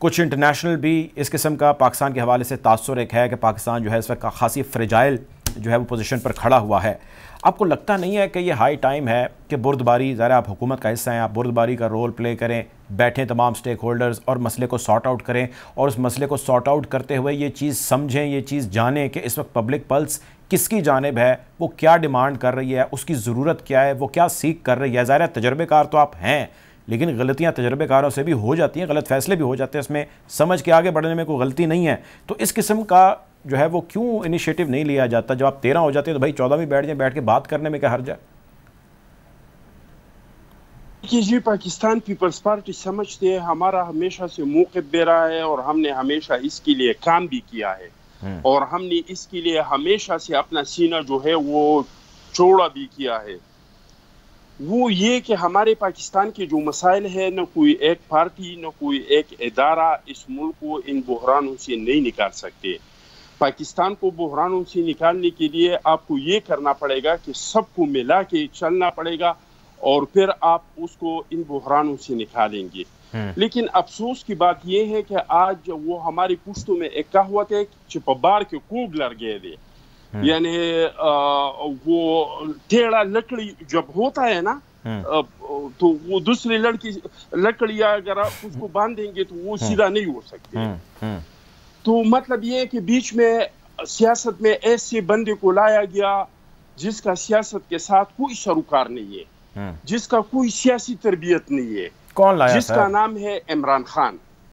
کچھ انٹرنیشنل بھی اس قسم کا پاکستان کے حوالے سے تاثر ایک ہے کہ پاکستان جو ہے اس وقت خاصی فریجائل جو ہے وہ پوزیشن پر کھڑا ہوا ہے. آپ کو لگتا نہیں ہے کہ یہ ہائی ٹائم ہے کہ بردباری، ظاہر آپ حکومت کا حصہ ہیں، آپ بردباری کا رول پلے کریں، بیٹھیں تمام سٹیک ہولڈرز اور مسئلے کو سارٹ آؤٹ کریں، اور اس مسئلے کو سارٹ آؤٹ کرتے ہوئے یہ چیز سمجھیں، یہ چیز جانیں کہ اس وقت پبلک پلس کس کی جانب ہے، وہ کیا ڈیمانڈ کر رہی ہے، اس کی ضرورت کیا ہے، وہ کیا سیکھ کر رہی ہے. ظاہر ہے تجربے کار تو آپ ہیں، لیکن غلطیاں تجربے کاروں سے بھی ہو جاتی ہیں، غلط فیصلے بھی ہو جاتے ہیں، اس میں سمجھ کے آگے بڑھنے میں کوئی غلطی نہیں ہے. تو اس قسم کا جو ہے وہ کیوں انیشیٹو نہیں لیا جاتا؟ جب آپ 13 ہو جاتے ہیں تو بھائی 14 بھی بیٹھ جائیں، بیٹھ کے بات کرنے میں کیا حرج ہے؟ جی پاکستان پیپلز پارٹی سمجھتے ہیں ہمارا ہمیشہ سے موقف دے رہا ہے، اور ہم نے ہمیشہ اس کے لیے کام بھی کیا ہے، اور ہم نے اس کے لیے ہمیشہ سے اپنا سینہ جو ہے وہ چوڑا بھی کیا ہے. وہ یہ کہ ہمارے پاکستان کے جو مسائل ہیں، نہ کوئی ایک پارٹی نہ کوئی ایک ادارہ اس ملک کو ان بحرانوں سے نہیں نکال سکتے. پاکستان کو بحرانوں سے نکالنے کے لیے آپ کو یہ کرنا پڑے گا کہ سب کو ملا کے چلنا پڑے گا، اور پھر آپ اس کو ان بحرانوں سے نکالیں گے. لیکن افسوس کی بات یہ ہے کہ آج وہ ہماری پشتوں میں ایک کہاوت ہے، چپبار کے کوگ لڑ گئے دے، یعنی وہ ٹیڑھا لکڑی جب ہوتا ہے نا تو وہ دوسری لکڑی اگر آپ اس کو باندھیں گے تو وہ سیدھا نہیں ہو سکتے. تو مطلب یہ ہے کہ بیچ میں سیاست میں ایسے بندے کو لایا گیا جس کا سیاست کے ساتھ کوئی سروکار نہیں ہے، جس کا کوئی سیاسی تربیت نہیں ہے. کون لایا؟ جس کا نام ہے عمران خان.